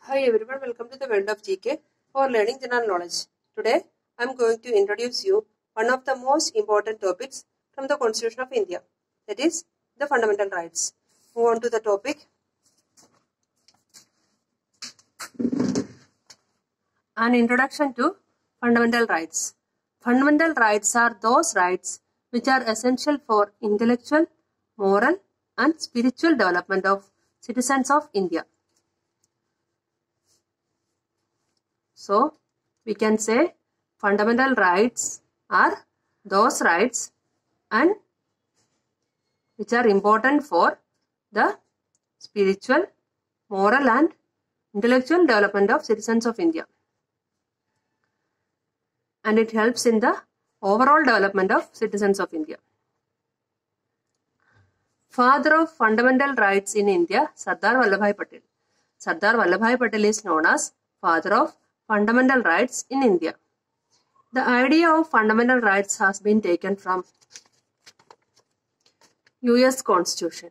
Hi everyone, welcome to the world of GK for learning general knowledge. Today I am going to introduce you one of the most important topics from the Constitution of India, that is the fundamental rights. Move on to the topic. An introduction to fundamental rights. Fundamental rights are those rights which are essential for intellectual, moral and spiritual development of citizens of India. So, we can say fundamental rights are those rights and which are important for the spiritual, moral and intellectual development of citizens of India. And it helps in the overall development of citizens of India. Father of fundamental rights in India, Sardar Vallabhbhai Patel. Sardar Vallabhbhai Patel is known as father of fundamental rights in India. The idea of fundamental rights has been taken from US Constitution.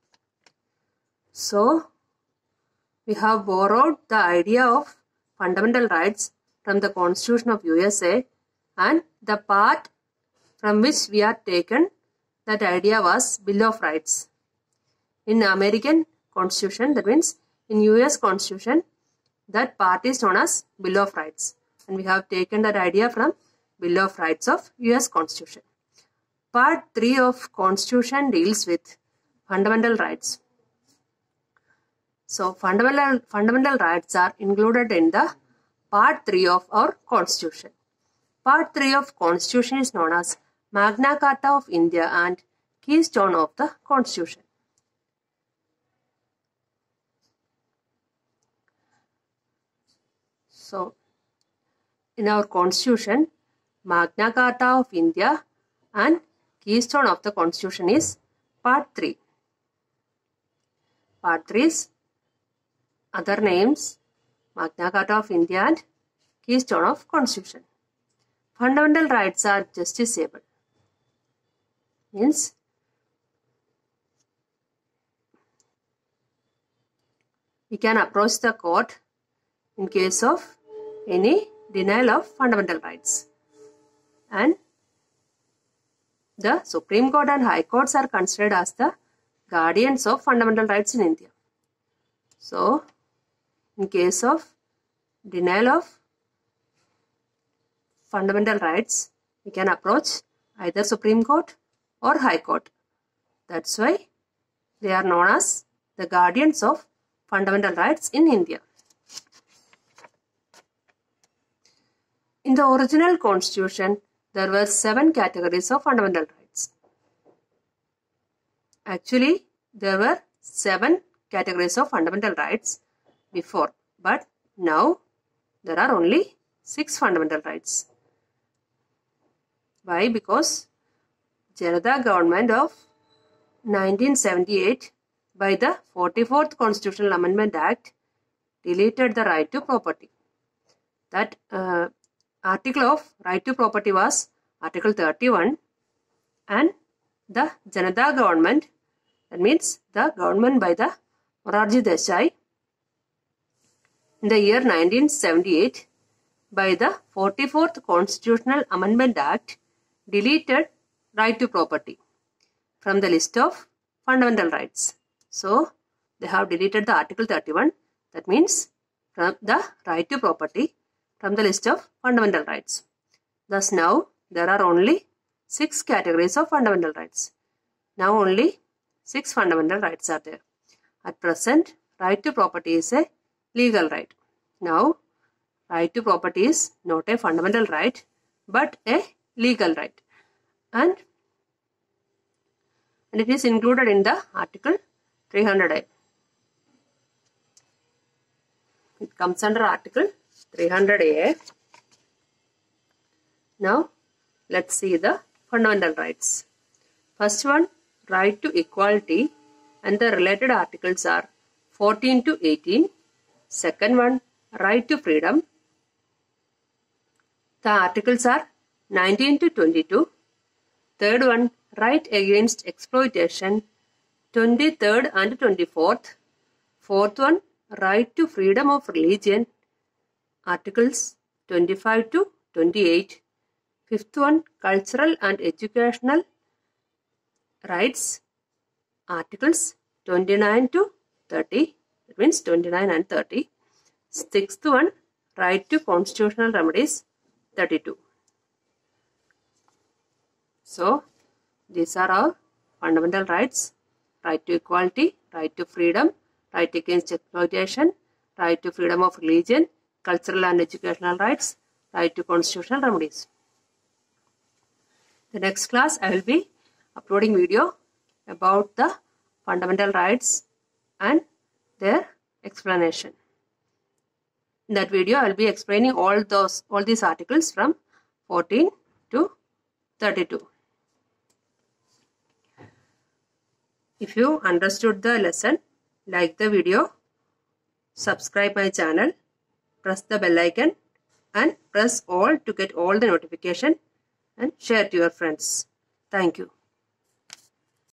So, we have borrowed the idea of fundamental rights from the Constitution of USA, and the part from which we are taken that idea was Bill of Rights. In American Constitution, that means in US Constitution, that part is known as Bill of Rights, and we have taken that idea from Bill of Rights of US Constitution. Part 3 of Constitution deals with fundamental rights. So, fundamental rights are included in the Part 3 of our Constitution. Part 3 of Constitution is known as Magna Carta of India and Keystone of the Constitution. So, in our Constitution, Magna Carta of India and Keystone of the Constitution is Part 3. Part 3 is other names, Magna Carta of India and Keystone of Constitution. Fundamental rights are justiciable. Means we can approach the court in case of any denial of fundamental rights. And the Supreme Court and High Courts are considered as the guardians of fundamental rights in India. So, in case of denial of fundamental rights, we can approach either Supreme Court or High Court. That's why they are known as the guardians of fundamental rights in India. In the original Constitution, there were 7 categories of fundamental rights. Actually, there were 7 categories of fundamental rights before, but now there are only 6 fundamental rights. Why? Because Janata government of 1978 by the 44th Constitutional Amendment Act deleted the right to property. That article of right to property was Article 31, and the Janata government, that means the government by the Morarji Desai, in the year 1978 by the 44th Constitutional Amendment Act deleted right to property from the list of fundamental rights. So, they have deleted the Article 31, that means from the right to property from the list of fundamental rights. Thus, now there are only 6 categories of fundamental rights. Now only 6 fundamental rights are there. At present, right to property is a legal right. Now, right to property is not a fundamental right but a legal right. And it is included in the Article 300A. It comes under Article 300A. Now, let's see the fundamental rights. First one, right to equality, and the related articles are 14 to 18. Second one, right to freedom. The articles are 19 to 22. Third one, right against exploitation, 23rd and 24th. Fourth one, right to freedom of religion, Articles 25 to 28. Fifth one, cultural and educational rights, Articles 29 to 30. It means 29 and 30. Sixth one, right to constitutional remedies, 32. So, these are our fundamental rights: right to equality, right to freedom, right against exploitation, right to freedom of religion, cultural and educational rights, right to constitutional remedies. The next class I will be uploading video about the fundamental rights and their explanation. In that video I will be explaining all these articles from 14 to 32. If you understood the lesson, like the video, subscribe my channel, press the bell icon and press all to get all the notification and share to your friends. Thank you.